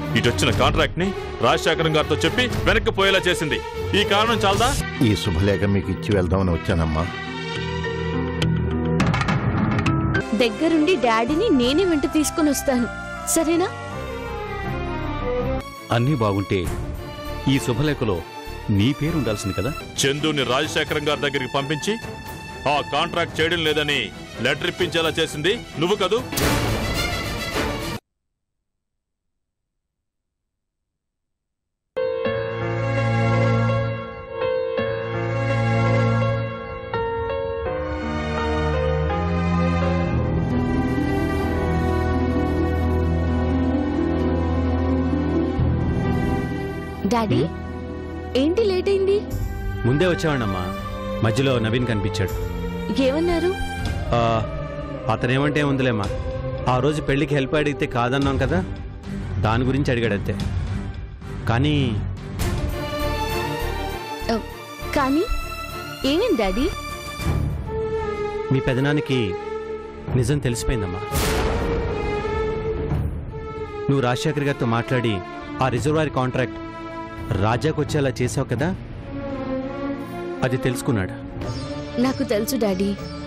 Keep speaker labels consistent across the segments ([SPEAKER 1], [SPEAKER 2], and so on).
[SPEAKER 1] ఇటొచ్చిన contract ని రాజశేఖరం గారితో చెప్పి వెనక్కి పోయేలా చేసింది. ఈ కారణం చాలదా?
[SPEAKER 2] ఈ శుభలేఖ మీకు ఇచ్చి వెళ్దామని వచ్చానమ్మా.
[SPEAKER 3] దగ్గరుండి డాడీని నేనే వెంట తీసుకుని వస్తాను, సరేనా?
[SPEAKER 4] అన్నీ బాగుంటే ఈ శుభలేఖలో నీ పేరు ఉండాల్సింది కదా.
[SPEAKER 1] చందుని రాజశేఖరం గారి దగ్గరికి పంపించి ఆ కాంట్రాక్ట్ చేయడం లేదని లెటర్ ఇప్పించేలా చేసింది నువ్వు కదూ?
[SPEAKER 3] డాడీ, ఏంటి లేట్ అయింది?
[SPEAKER 4] ముందే వచ్చావాణమ్మా, మధ్యలో నవీన్ కనిపించాడు.
[SPEAKER 3] ఏమన్నారు?
[SPEAKER 4] అతనేమంటే ఉందిలేమ్మా, ఆ రోజు పెళ్లికి హెల్ప్ అడిగితే కాదన్నాం కదా, దాని గురించి అడిగాడంతే. కానీ
[SPEAKER 3] కానీ ఏమేం డాడీ?
[SPEAKER 4] మీ పెదనానికి నిజం తెలిసిపోయిందమ్మా. నువ్వు రాజశేఖర్ గారితో మాట్లాడి ఆ రిజర్వాయర్ కాంట్రాక్ట్ రాజాకు వచ్చేలా చేసావు కదా, అది తెలుసుకున్నాడు.
[SPEAKER 3] నాకు తెలుసు డాడీ.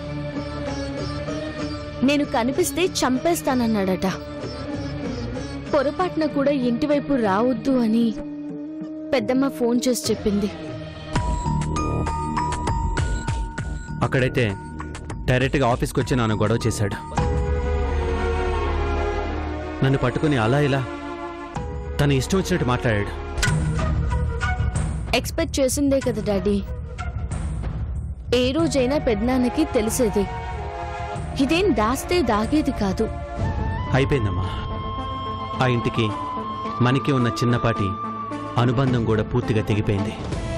[SPEAKER 3] నేను కనిపిస్తే చంపేస్తానన్నాడట. పొరపాటున కూడా ఇంటివైపు రావద్దు అని పెద్దమ్మ ఫోన్ చేసి చెప్పింది.
[SPEAKER 4] అక్కడైతే డైరెక్ట్గా ఆఫీస్కి వచ్చి నాన్న గొడవ చేశాడు. నన్ను పట్టుకుని అలా ఇలా తన ఇష్టం వచ్చినట్టు మాట్లాడాడు.
[SPEAKER 3] ఎక్స్పెక్ట్ చేసిందే కదా డాడీ. ఏ రోజైనా పెద్దనాన్నకి తెలిసేది. ఇదేం దాస్తే దాగేది కాదు.
[SPEAKER 4] అయిపోయిందమ్మా. ఆ ఇంటికి మనకి ఉన్న చిన్నపాటి అనుబంధం కూడా పూర్తిగా తెగిపోయింది.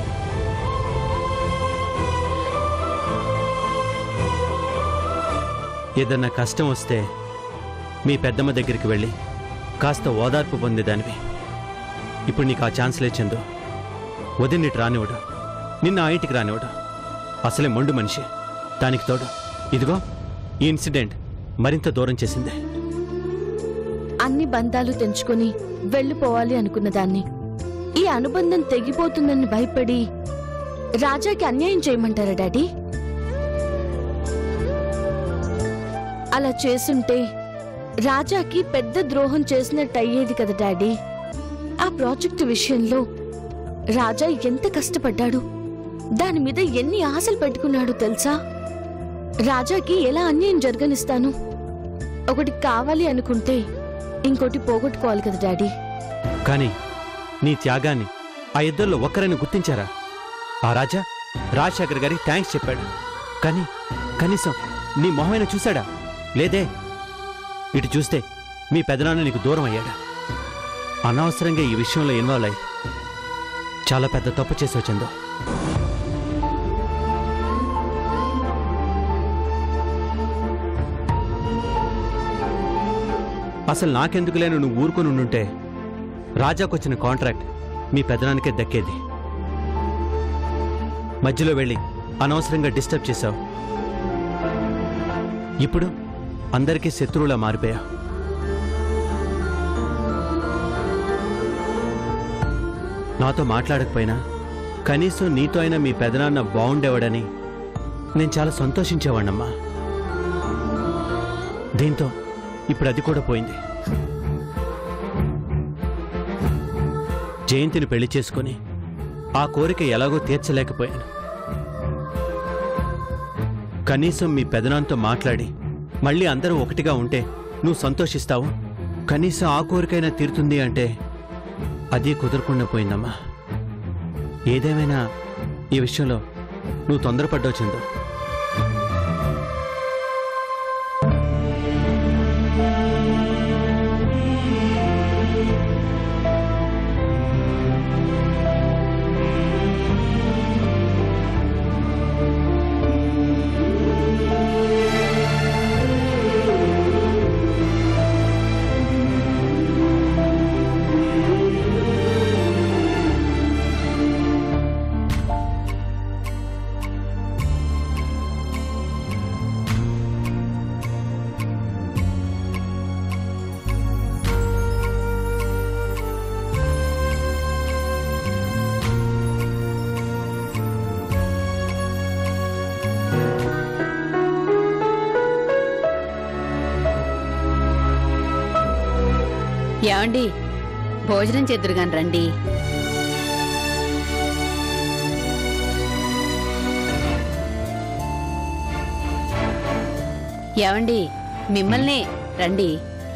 [SPEAKER 4] ఏదన్నా కష్టం వస్తే మీ పెద్దమ్మ దగ్గరికి వెళ్ళి కాస్త ఓదార్పు పొందేదానివి. ఇప్పుడు నీకు ఆ ఛాన్స్ లేచిందో వదిలినిటి రానివ్వడు, నిన్న ఆ ఇంటికి రానివ్వడు. అసలే మొండు మనిషి. దానికి తోడు ఇదిగో ఈ ఇన్సిడెంట్ మరింత దూరం చేసింది.
[SPEAKER 3] అన్ని బంధాలు తెంచుకొని వెళ్ళిపోవాలి అనుకున్న దాన్ని ఈ అనుబంధం తెగిపోతుందని భయపడి రాజాకి అన్యాయం చేయమంటారా డాడీ? అలా చేసుంటే రాజాకి పెద్ద ద్రోహం చేసినట్టు అయ్యేది కదా డాడీ. ఆ ప్రాజెక్టు విషయంలో రాజా ఎంత కష్టపడ్డాడు, దాని మీద ఎన్ని ఆశలు పెట్టుకున్నాడు తెలుసా? రాజాకి ఎలా అన్యాయం జరగనిస్తాను? ఒకటి కావాలి అనుకుంటే ఇంకోటి పోగొట్టుకోవాలి కదా డాడీ.
[SPEAKER 4] కానీ నీ త్యాగాన్ని ఆ ఇద్దరిలో ఒక్కరైనా గుర్తించారా? ఆ రాజా రాజశేఖర్ గారికి థ్యాంక్స్ చెప్పాడు, కానీ కనీసం నీ మొహమైనా చూశాడా? లేదే. ఇటు చూస్తే మీ పెదనాన్న నీకు దూరం అయ్యాడు. అనవసరంగా ఈ విషయంలో ఇన్వాల్వ్ అయ్యి చాలా పెద్ద తప్పు చేసి వచ్చిందో. అసలు నాకెందుకు లేను నువ్వు ఊరుకొని ఉండుంటే రాజాకొచ్చిన కాంట్రాక్ట్ మీ పెదనానికే దక్కేది. మధ్యలో వెళ్ళి అనవసరంగా డిస్టర్బ్ చేశావు. ఇప్పుడు అందరికీ శత్రువులా మారిపోయా. నాతో మాట్లాడకపోయినా కనీసం నీతో అయినా మీ పెదనాన్న బాగుండేవాడని నేను చాలా సంతోషించేవాణ్ణమ్మా. దీంతో ఇప్పుడు అది కూడా పోయింది. జయంతిని పెళ్లి చేసుకుని ఆ కోరిక ఎలాగో తీర్చలేకపోయాను. కనీసం మీ పెదనాన్నతో మాట్లాడి మళ్ళీ అందరూ ఒకటిగా ఉంటే నువ్వు సంతోషిస్తావు, కనీసం ఆ కోరికైనా తీరుతుంది అంటే అది కుదరకుండా పోయిందమ్మా. ఏదేమైనా ఈ విషయంలో నువ్వు తొందరపడ్డావు చందు.
[SPEAKER 5] ఏమండి, భోజనం చేద్దురుగాని రండి. ఏమండి, మిమ్మల్నే రండి.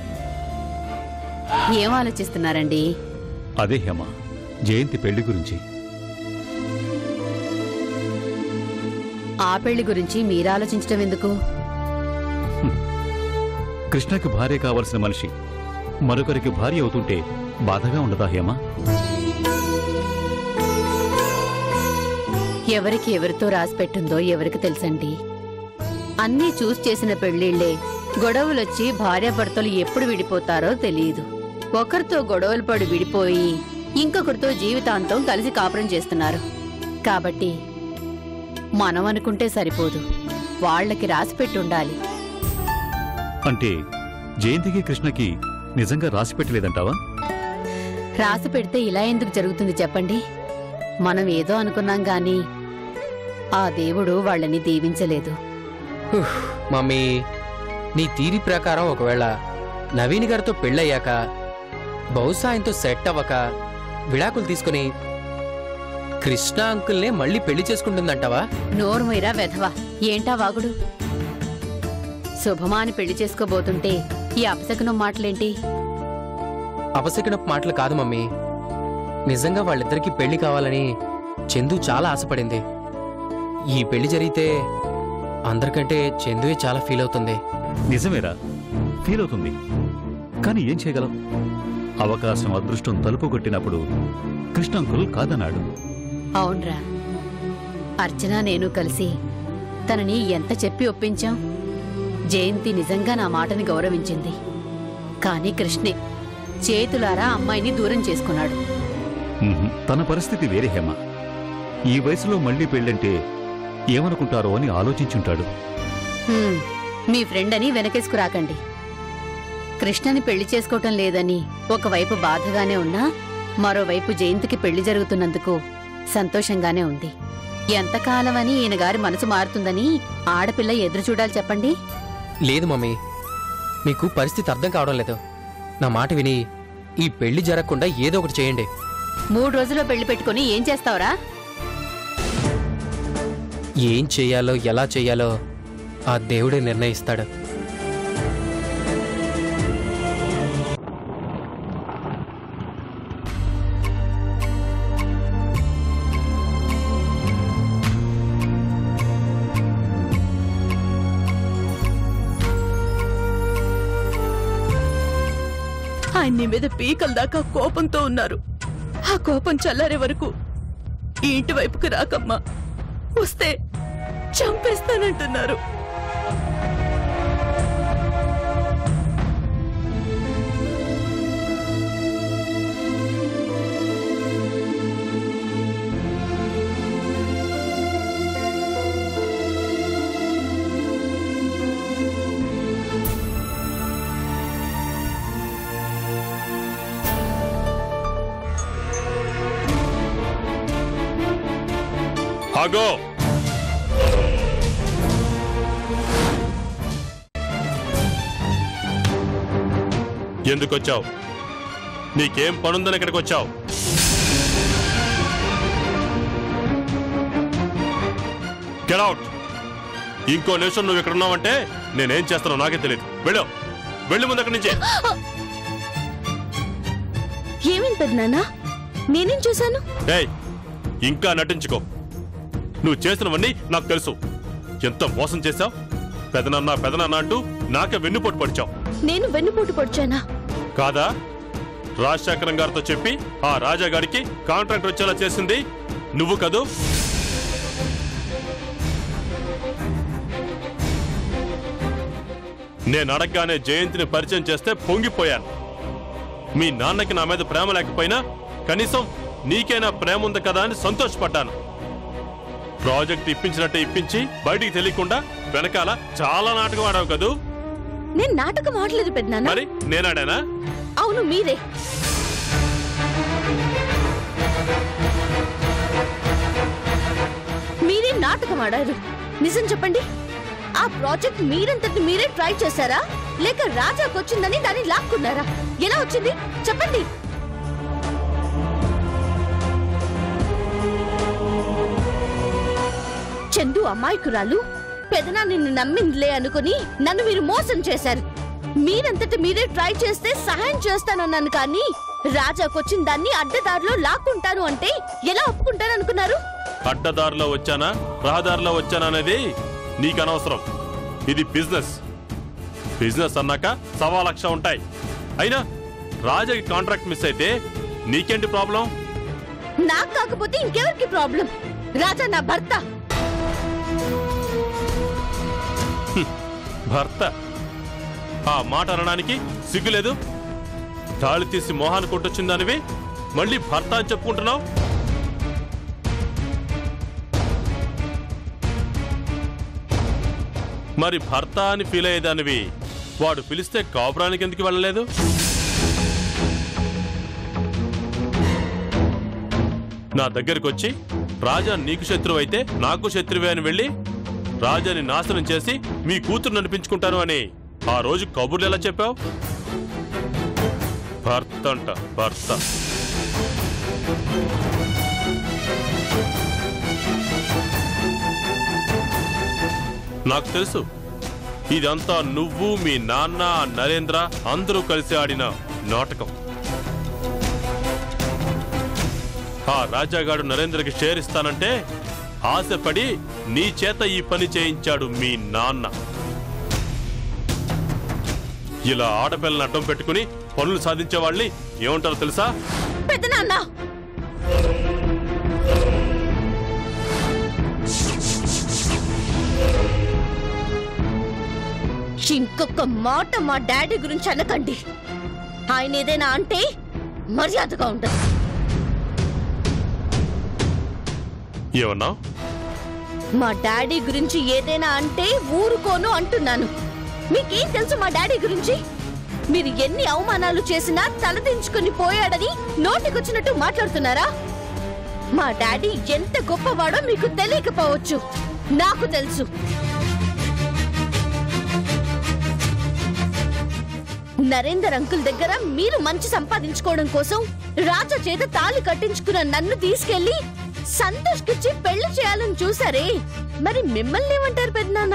[SPEAKER 5] ఏం ఆలోచిస్తున్నారండి?
[SPEAKER 6] అదే హేమ, జయంతి పెళ్లి గురించి.
[SPEAKER 5] ఆ పెళ్లి గురించి మీరు ఆలోచించడం ఎందుకు?
[SPEAKER 6] కృష్ణకి భార్య కావలసిన మనిషి మరొకరికి భార్య అవుతుంటే బాధగా ఉండదా హేమ?
[SPEAKER 5] ఎవరికి ఎవరితో రాసిపెట్టిందో ఎవరికి తెలుసండి. అన్నీ చూసి చేసిన పెళ్లిళ్లే గొడవలొచ్చి భార్యాభర్తలు ఎప్పుడు విడిపోతారో తెలియదు. ఒకరితో గొడవలు పడి విడిపోయి ఇంకొకరితో జీవితాంతం కలిసి కాపురం చేస్తున్నారు. కాబట్టి మనం అనుకుంటే సరిపోదు, వాళ్లకి రాసిపెట్టుండాలి.
[SPEAKER 6] అంటే జయంతికి కృష్ణకి నిజంగా రాసి పెట్టలేదంటావా?
[SPEAKER 5] రాసి పెడితే ఇలా ఎందుకు జరుగుతుంది చెప్పండి? మనం ఏదో అనుకున్నాం గాని ఆ దేవుడు వాళ్ళని దీవించలేదు.
[SPEAKER 7] మమ్మీ, నీ తీరి ప్రకారం ఒకవేళ నవీన్ గారితో పెళ్ళయ్యాక బహుశా ఆయనతో సెట్ అవ్వక విడాకులు తీసుకుని కృష్ణ అంకుల్నే మళ్ళీ పెళ్లి చేసుకుంటుందంటావా?
[SPEAKER 5] నోరుమీరా వెధవా, ఏంటా వాగుడు? శుభమాని పెళ్లి చేసుకోబోతుంటే ఈ అపశకునం మాటలేంటి?
[SPEAKER 7] అపశకునపు మాటలు కాదు మమ్మీ, నిజంగా వాళ్ళిద్దరికీ పెళ్లి కావాలని చందు చాలా ఆశపడింది. ఈ పెళ్లి జరిగితే అందరికంటే చందువే చాలా ఫీల్ అవుతుంది.
[SPEAKER 6] నిజమేరా, ఫీల్ అవుతుంది. కానీ ఏం చేయగలం? అవకాశం అదృష్టం తలుపు కొట్టినప్పుడు కృష్ణ అంకుల్ కాదన్నాడు.
[SPEAKER 5] అవునరా, అర్చన నేను కలిసి తనని ఎంత చెప్పి ఒప్పించాం. జయంతి నిజంగా నా మాటని గౌరవించింది. కానీ కృష్ణే చేతులారా అమ్మాయిని దూరం చేసుకున్నాడు.
[SPEAKER 6] తన పరిస్థితి వేరే హేమ. ఈ వయసులో మళ్లీ పెళ్ళంటే ఏమనుకుంటారో అని ఆలోచించుంటాడు.
[SPEAKER 5] మీ ఫ్రెండ్ అని వెనకేసుకురాకండి. కృష్ణని పెళ్లి చేసుకోవటం లేదని ఒకవైపు బాధగానే ఉన్నా మరోవైపు జయంతికి పెళ్లి జరుగుతున్నందుకు సంతోషంగానే ఉంది. ఎంతకాలమని ఈయనగారి మనసు మారుతుందని ఆడపిల్ల ఎదురు చూడాలి చెప్పండి?
[SPEAKER 7] లేదు మమ్మీ, మీకు పరిస్థితి అర్థం కావడం లేదు. నా మాట విని ఈ పెళ్లి జరగకుండా ఏదో ఒకటి చేయండి.
[SPEAKER 5] 3 రోజుల్లో పెళ్లి పెట్టుకుని ఏం చేస్తావురా?
[SPEAKER 7] ఏం చెయ్యాలో ఎలా చెయ్యాలో ఆ దేవుడే నిర్ణయిస్తాడు.
[SPEAKER 8] ఆయన నీ మీద పీకల దాకా కోపంతో ఉన్నారు. ఆ కోపం చల్లారే వరకు ఈ ఇంటి వైపుకి రాకమ్మా, వస్తే చంపేస్తానంటున్నారు.
[SPEAKER 1] ఆగో! ఎందుకొచ్చావు? నీకేం పనుందని ఇక్కడికి వచ్చావు? Get out! ఇంకో నిమిషం నువ్వు ఇక్కడ ఉన్నావంటే నేనేం చేస్తానో నాకే తెలియదు. వెళ్ళు ముందు అక్కడి నుంచి.
[SPEAKER 3] ఏమేం పెద్దనాన్న, నేనేం చూశాను?
[SPEAKER 1] ఏయ్, ఇంకా నటించుకో. నువ్వు చేసినవన్నీ నాకు తెలుసు. ఎంత మోసం చేశావు! పెదనాన్న అంటూ నాకే వెన్నుపోటు పడిచావు.
[SPEAKER 3] నేను వెన్నుపోటు పొడిచానా?
[SPEAKER 1] కాదా? రాజశేఖరం గారితో చెప్పి ఆ రాజాగాడికి కాంట్రాక్ట్ వచ్చేలా చేసింది నువ్వు కదూ? నేను అడగగానే జయంతిని పరిచయం చేస్తే పొంగిపోయాను. మీ నాన్నకి నా మీద ప్రేమ లేకపోయినా కనీసం నీకైనా ప్రేమ ఉంది కదా అని సంతోషపడ్డాను. ప్రాజెక్ట్ ఇప్పించినట్టే ఇప్పించి బయటికి తెలియకుండా వెనకాల చాలా నాటకం ఆడావు కదూ?
[SPEAKER 3] నేను నాటకం ఆడలేదు పెద్దనాన్న.
[SPEAKER 1] మరి నేనాడానా?
[SPEAKER 3] అవును, మీరే. మీరే నాటకం ఆడారు. నిజం చెప్పండి, ఆ ప్రాజెక్ట్ మీరంతటి మీరే ట్రై చేశారా, లేక రాజాకొచ్చిందని దాన్ని లాక్కున్నారా? ఎలా వచ్చింది? చెప్పండి. చందు అమాయకురాలు, పెదనా నిన్ను నమ్మిందిలే అనుకుని నన్ను మీరు మోసం చేశారు. మీరంతట మీరే ట్రై చేస్తే సహాయం చేస్తానన్నాను, కానీ రాజాకొచ్చిన దాన్ని అడ్డదారిలో లాక్కుంటాను అంటే ఎలా ఒప్పుకుంటాను అనుకున్నారు?
[SPEAKER 1] అడ్డదారిలో వచ్చానా రహదారిలో వచ్చానా అనేది నీకు అనవసరం. ఇది బిజినెస్. బిజినెస్ అన్నాక 1,00,000 ఉంటాయి. అయినా రాజాకి కాంట్రాక్ట్ మిస్ అయితే నీకేంటి ప్రాబ్లం?
[SPEAKER 3] నాకు కాకపోతే ఇంకెవరికి ప్రాబ్లం? రాజా నా భర్త.
[SPEAKER 1] భర్త? ఆ మాట అనడానికి సిగ్గులేదు? తాళి తీసి మోహాన్ని కొట్టొచ్చిందానివి మళ్ళీ భర్త అని చెప్పుకుంటున్నావు. మరి భర్త అని ఫీల్ అయ్యేదానివి వాడు పిలిస్తే కాపురానికి ఎందుకు వెళ్ళలేదు? నా దగ్గరికి వచ్చి రాజా నీకు శత్రువు అయితే నాకు శత్రువే అని వెళ్ళి రాజాని నాశనం చేసి మీ కూతురు అనిపించుకుంటాను అని ఆ రోజు కబుర్లు ఎలా చెప్పావు? భర్త అంట, భర్త. నాకు తెలుసు ఇదంతా నువ్వు, మీ నాన్న, నరేంద్ర అందరూ కలిసి ఆడిన నాటకం. ఆ రాజాగాడు నరేంద్రకి షేర్ ఇస్తానంటే ఆశపడి నీ చేత ఈ పని చేయించాడు మీ నాన్న. ఇలా ఆడపిల్లని అడ్డం పెట్టుకుని పనులు సాధించే వాళ్ళని ఏమంటారో తెలుసా?
[SPEAKER 3] పెదనాన్న, ఇంకొక మాట మా డాడీ గురించి అనకండి. ఆయన ఏదైనా అంటే మర్యాదగా ఉండదు.
[SPEAKER 1] ఏమన్నావు?
[SPEAKER 3] మా డాడీ గురించి ఏదైనా అంటే ఊరుకోను అంటున్నాను. మీకేం తెలుసు మా డాడీ గురించి? మీరు ఎన్ని అవమానాలు చేసినా తలదించుకుని పోయాడని నోటికొచ్చినట్టు మాట్లాడుతున్నారా? మా డాడీ ఎంత గొప్పవాడో మీకు తెలియకపోవచ్చు, నాకు తెలుసు. నరేందర్ అంకుల్ దగ్గర మీరు మంచి సంపాదించుకోవడం కోసం రాజా చేత తాళి కట్టించుకున్న నన్ను తీసుకెళ్లి సంతోష్ కిచ్చి పెళ్లి చేయాలని చూసారే, మరి మిమ్మల్ని ఏమంటారు పెద్దనాన్న?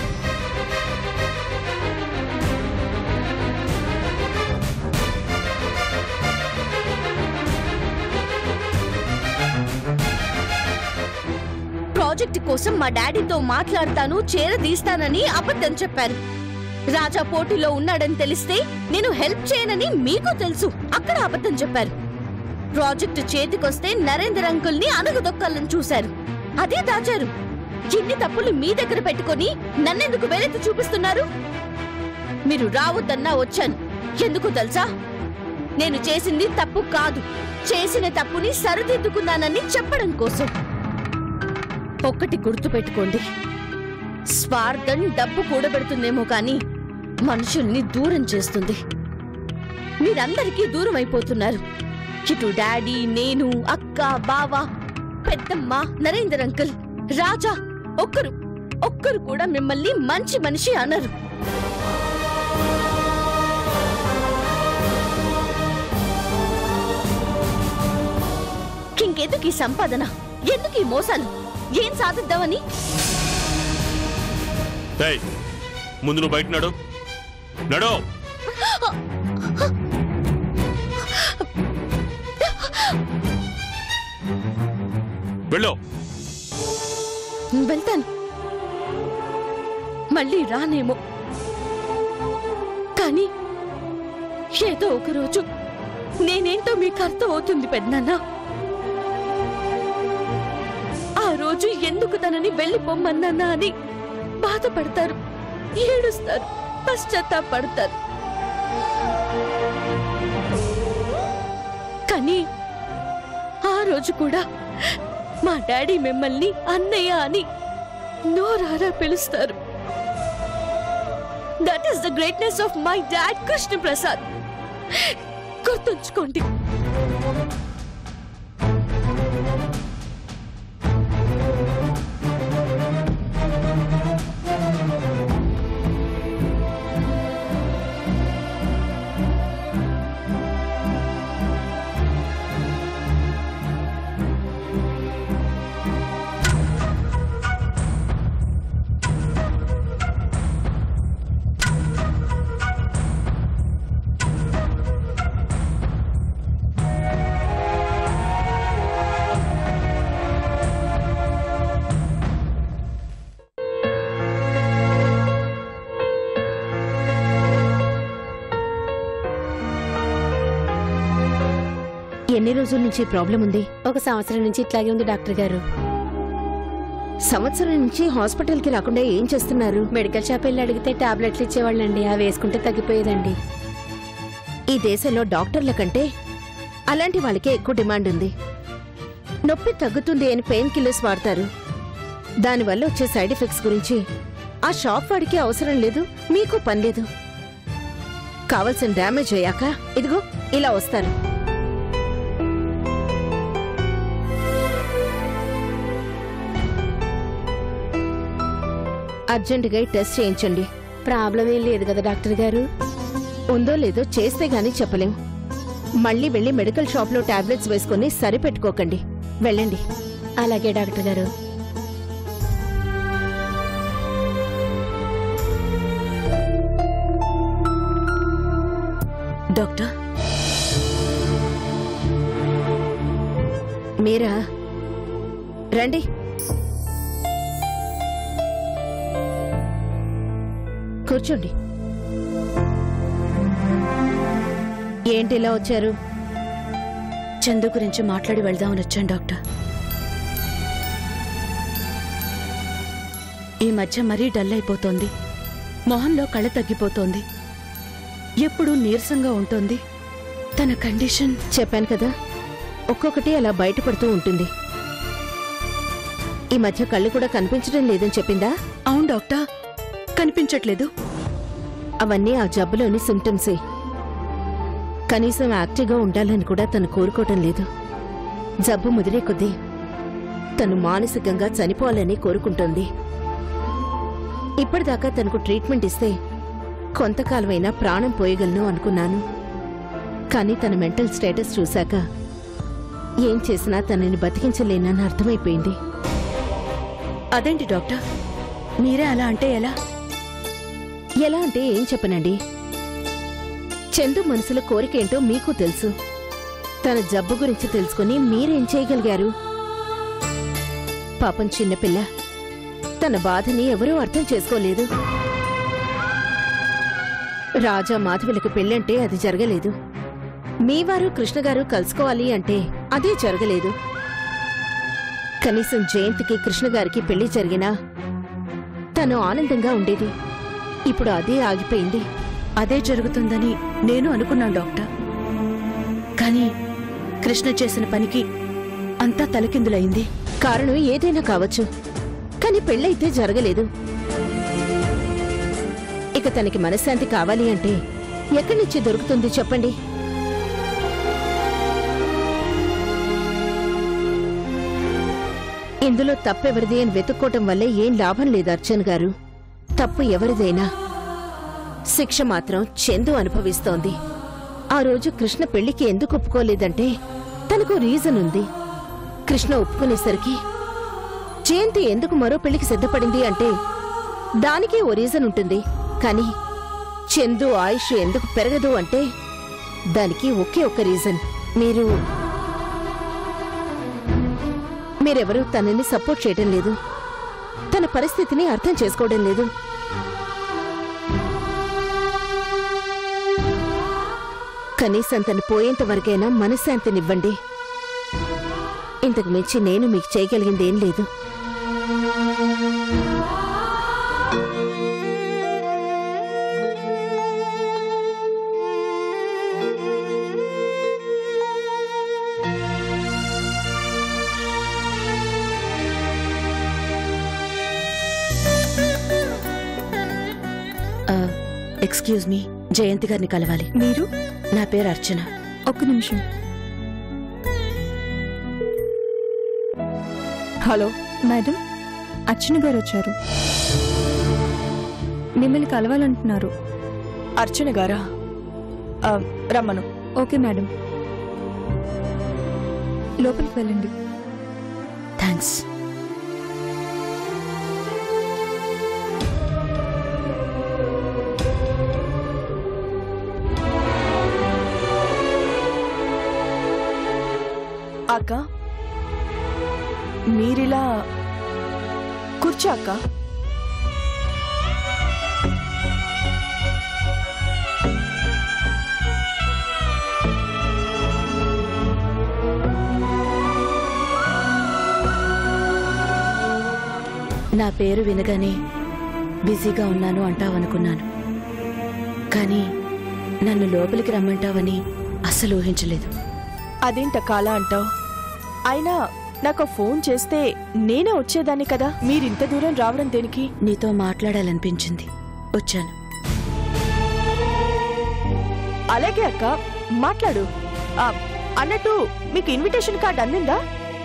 [SPEAKER 3] ప్రాజెక్ట్ కోసం మా డాడీతో మాట్లాడతాను, చేరదీస్తానని అబద్ధం చెప్పారు. రాజా పోటీలో ఉన్నాడని తెలిస్తే నేను హెల్ప్ చేయనని మీకు తెలుసు, అక్కడ అబద్ధం చెప్పారు. ప్రాజెక్టు చేతికొస్తే నరేందర్ అంకుల్ ని అణగదొక్కాలని చూశారు, అదే దాచారు. ఇన్ని తప్పులు మీ దగ్గర పెట్టుకొని నన్నెందుకు వేలెత్తి చూపిస్తున్నారు? మీరు రావద్దన్నా వచ్చాను. ఎందుకు తెలుసా? నేను చేసింది తప్పు కాదు, చేసిన తప్పుని సరిదిద్దుకున్నానని చెప్పడం కోసం. ఒక్కటి గుర్తు పెట్టుకోండి, స్వార్థం డబ్బు కూడబెడుతుందేమో కానీ మనుషుల్ని దూరం చేస్తుంది. మీరందరికీ దూరం అయిపోతున్నారు. ఇటు డాడీ, నేను, అక్క, బావ, పెద్దమ్మ, నరేందర్ అంకుల్, రాజా ఒక్కరు కూడా మిమ్మల్ని మంచి మనిషి అనరు. ఇంకెందుకు ఈ సంపాదన? ఎందుకు ఈ మోసాలు? ఏం సాధిద్దామని?
[SPEAKER 1] ముందు నువ్వు బయట నడు. వెళ్ళు.
[SPEAKER 3] వెళ్తాను, మళ్ళీ రానేమో, కానీ ఏదో ఒక రోజు నేనేంటో మీకు అర్థం అవుతుంది పెద్దనాన్న. ఆ రోజు ఎందుకు తనని వెళ్ళిపోమ్మన్నానా అని బాధపడతారు, ఏడుస్తారు, పశ్చాత్తాపడతారు. కానీ ఆ రోజు కూడా మా డాడీ మిమ్మల్ని అన్నయ్య అని నోరారా పిలుస్తారు. That is the greatness of my dad Krishna Prasad. గుర్తుంచుకోండి. ఎన్ని రోజుల నుంచి ప్రాబ్లం ఉంది?
[SPEAKER 5] 1 సంవత్సరం నుంచి ఇట్లాగే ఉంది డాక్టర్ గారు.
[SPEAKER 3] సంవత్సరం నుంచి హాస్పిటల్కి రాకుండా ఏం చేస్తున్నారు?
[SPEAKER 5] మెడికల్ షాప్ వెళ్ళి అడిగితే టాబ్లెట్లు ఇచ్చేవాళ్ళండి, అవి వేసుకుంటే తగ్గిపోయేదండి.
[SPEAKER 3] ఈ దేశంలో డాక్టర్ల కంటే అలాంటి వాళ్ళకే ఎక్కువ డిమాండ్ ఉంది. నొప్పి తగ్గుతుంది అని పెయిన్ కిల్లర్స్ వాడతారు. దానివల్ల వచ్చే సైడ్ ఎఫెక్ట్స్ గురించి ఆ షాప్ వాడికి అవసరం లేదు, మీకు పని లేదు. కావలసిన డ్యామేజ్ అయ్యాక ఇదిగో ఇలా వస్తారు. అర్జెంటుగా ఈ టెస్ట్ చేయించండి.
[SPEAKER 5] ప్రాబ్లం ఏం లేదు కదా డాక్టర్ గారు?
[SPEAKER 3] ఉందో లేదో చేస్తే గానీ చెప్పలేం. మళ్ళీ వెళ్ళి మెడికల్ షాప్లో టాబ్లెట్స్ వేసుకుని సరిపెట్టుకోకండి. వెళ్ళండి.
[SPEAKER 5] అలాగే డాక్టర్ గారు.
[SPEAKER 8] డాక్టర్,
[SPEAKER 3] మీరా? రండి. కూర్చోండి. ఏంటి ఇలా వచ్చారు?
[SPEAKER 8] చందు గురించి మాట్లాడి వెళ్దామని వచ్చాను డాక్టర్. ఈ మధ్య మరీ డల్ అయిపోతోంది. మొహంలో కళ తగ్గిపోతోంది. ఎప్పుడూ నీరసంగా ఉంటుంది. తన కండిషన్
[SPEAKER 3] చెప్పాను కదా, ఒక్కొక్కటి అలా బయటపడుతూ ఉంటుంది. ఈ మధ్య కళ్ళు కూడా కనిపించడం లేదని చెప్పిందా?
[SPEAKER 8] అవును డాక్టర్, కనిపించట్లేదు.
[SPEAKER 3] అవన్నీ ఆ జబ్బులోని సిమ్టమ్సే. కనీసం యాక్టివ్గా ఉండాలని కూడా తను కోరుకోవటం లేదు. జబ్బు ముదిరే కొద్దీ తను మానసికంగా చనిపోవాలని కోరుకుంటోంది. ఇప్పటిదాకా తనకు ట్రీట్మెంట్ ఇస్తే కొంతకాలమైనా ప్రాణం పోయగలను అనుకున్నాను. కానీ తన మెంటల్ స్టేటస్ చూశాక ఏం చేసినా తనని బతికించలేనని అర్థమైపోయింది.
[SPEAKER 8] అదేంటి డాక్టర్, మీరే అలా అంటే ఎలా?
[SPEAKER 3] ఎలా అంటే ఏం చెప్పనండి. చందు మనసులో కోరికేంటో మీకు తెలుసు. తన జబ్బు గురించి తెలుసుకుని మీరేం చేయగలిగారు? పాపం చిన్నపిల్ల, తన బాధని ఎవరూ అర్థం చేసుకోలేదు. రాజా మాధవులకు పెళ్ళంటే అది జరగలేదు. మీవారు కృష్ణగారు కలుసుకోవాలి అంటే అదే జరగలేదు. కనీసం జయంతికి కృష్ణగారికి పెళ్లి జరిగినా తను ఆనందంగా ఉండేది. ఇప్పుడు అదే ఆగిపోయింది.
[SPEAKER 8] అదే జరుగుతుందని నేను అనుకున్నాను డాక్టర్. కానీ కృష్ణ చేసిన పనికి అంతా తలకిందులైంది.
[SPEAKER 3] కారణం ఏదైనా కావచ్చు, కానీ పెళ్ళైతే జరగలేదు. ఇక తనకి మనశ్శాంతి కావాలి అంటే ఎక్కడి నుంచి దొరుకుతుంది చెప్పండి? ఇందులో తప్పెవరిది అని వెతుక్కోవటం వల్లే ఏం లాభం లేదు అర్చన్ గారు. తప్పు ఎవరిదైనా శిక్ష మాత్రం చందు అనుభవిస్తోంది. ఆ రోజు కృష్ణ పెళ్లికి ఎందుకు ఒప్పుకోలేదంటే తనకు రీజన్ ఉంది. కృష్ణ ఒప్పుకునేసరికి జయంతి ఎందుకు మరో పెళ్లికి సిద్ధపడింది అంటే దానికి ఓ రీజన్ ఉంటుంది. కానీ చందు ఆయుష్ ఎందుకు పెరగదు అంటే దానికి ఒకే ఒక్క రీజన్. మీరెవరూ తనని సపోర్ట్ చేయడం లేదు. తన పరిస్థితిని అర్థం చేసుకోవడం లేదు. కనీసం తను పోయేంత వరకైనా మనశ్శాంతినివ్వండి. ఇంతకు మించి నేను మీకు చేయగలిగిందేం లేదు.
[SPEAKER 8] ఎక్స్క్యూజ్ మీ, జయంతి గారిని కలవాలి.
[SPEAKER 9] మీరు?
[SPEAKER 8] నా పేరు అర్చన.
[SPEAKER 9] ఒక్క నిమిషం.
[SPEAKER 8] హలో
[SPEAKER 9] మేడం, అర్చన గారు వచ్చారు. మిమ్మల్ని కలవాలంటున్నారు.
[SPEAKER 8] అర్చన గారా? రమ్మను.
[SPEAKER 9] ఓకే మేడం, లోపలికి వెళ్ళండి.
[SPEAKER 8] థ్యాంక్స్. అక్క, మీరిలా కూర్చో అక్క.
[SPEAKER 3] నా పేరు వినగానే బిజీగా ఉన్నాను అంటావనుకున్నాను, కానీ నన్ను లోపలికి రమ్మంటావని అస్సలు ఊహించలేదు.
[SPEAKER 8] అదేంటక్క అలా అంటావు? అయినా నాకు ఫోన్ చేస్తే నేనే వచ్చేదాన్ని కదా, మీరింత దూరం రావడం దేనికి?
[SPEAKER 3] నీతో మాట్లాడాలనిపించింది, వచ్చాను.
[SPEAKER 8] అలాగే అక్క, మాట్లాడు. అన్నట్టు మీకు ఇన్విటేషన్ కార్డ్ అందిందా?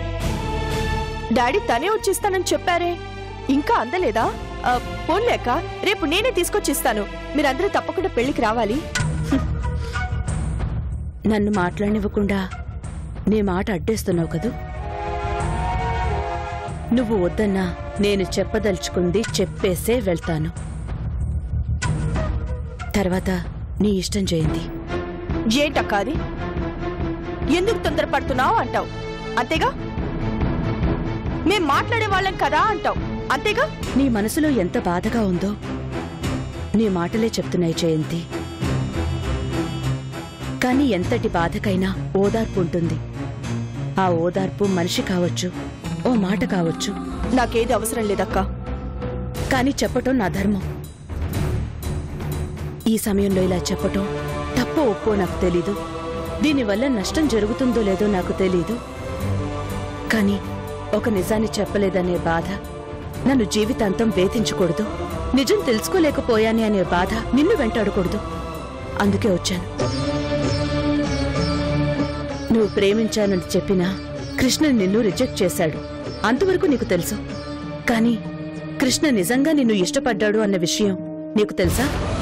[SPEAKER 8] డాడీ తనే వచ్చిస్తానని చెప్పారే, ఇంకా అందలేదా? పోన్లే అక్క, రేపు నేనే తీసుకొచ్చిస్తాను. మీరందరూ తప్పకుండా పెళ్లికి రావాలి.
[SPEAKER 3] నన్ను మాట్లాడనివ్వకుండా నీ మాట అడ్డేస్తున్నావు కదూ. నువ్వు వద్దన్నా నేను చెప్పదలుచుకుంది చెప్పేసే వెళ్తాను. తర్వాత నీ ఇష్టం చేయండి.
[SPEAKER 8] ఏంటక్క అది? ఎందుకు తొందరపడుతున్నావు అంటావు, అంతేగా? మేం మాట్లాడే వాళ్ళం కదా అంటావు, అంతేగా?
[SPEAKER 3] నీ మనసులో ఎంత బాధగా ఉందో నీ మాటలే చెప్తున్నాయి జయంతి. కానీ ఎంతటి బాధకైనా ఓదార్పు ఉంటుంది. ఆ ఓదార్పు మనిషి కావచ్చు, ఓ మాట కావచ్చు.
[SPEAKER 8] నాకేది అవసరం లేదక్కా,
[SPEAKER 3] కానీ చెప్పటం నా ధర్మం. ఈ సమయంలో ఇలా చెప్పటం తప్పో ఒప్పో నాకు తెలీదు, దీనివల్ల నష్టం జరుగుతుందో లేదో నాకు తెలీదు. కానీ ఒక నిజాన్ని చెప్పలేదనే బాధ నన్ను జీవితాంతం వేధించకూడదు. నిజం తెలుసుకోలేకపోయాని అనే బాధ నిన్ను వెంటాడకూడదు. అందుకే వచ్చాను. నువ్వు ప్రేమించానని చెప్పినా కృష్ణ నిన్ను రిజెక్ట్ చేశాడు, అంతవరకు నీకు తెలుసు. కానీ కృష్ణ నిజంగా నిన్ను ఇష్టపడ్డాడు అన్న విషయం నీకు తెలుసా?